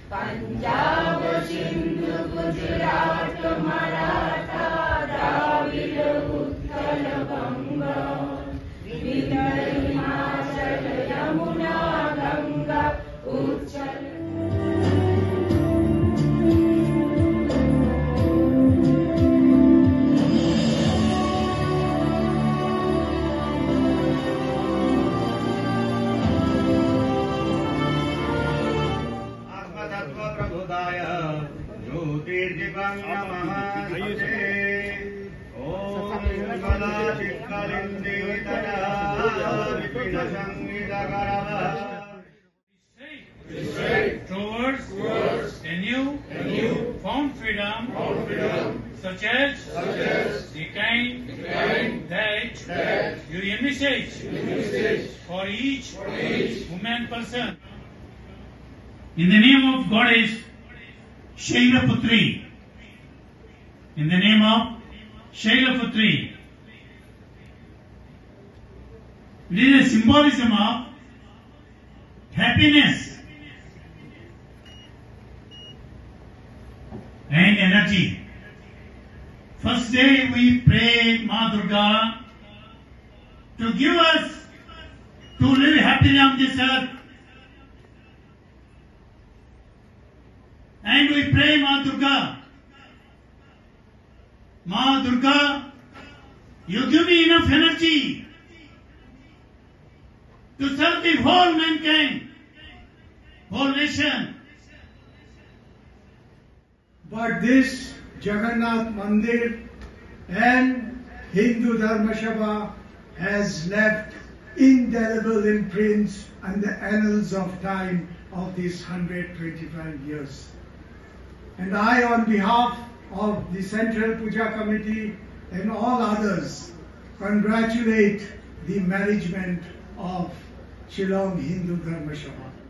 पंजाब सिंधु गुजरात मराठा द्राविड उत्कल बंग विंध्य हिमाचल यमुना गंगा उच्चल। प्रबुदाय ज्योतिर्दीपं नमः। ओम कलाशिखलिन्दीतया विपिनसंगीतकरः towards a new found freedom, such as the kind that you envisage for each woman person. In the name of Goddess Shailaputri, in the name of Shailaputri, it is a symbolism of happiness and energy. First day we pray Ma Durga to give us to live happily on this earth. And we pray Ma Durga, you give me enough energy to serve the whole mankind, whole nation. But this Jagannath Mandir and Hindu Dharma Sabha has left indelible imprints on the annals of time of these 125 years. And I, on behalf of the Central Puja Committee and all others, congratulate the management of Shillong Hindu Dharma Sabha.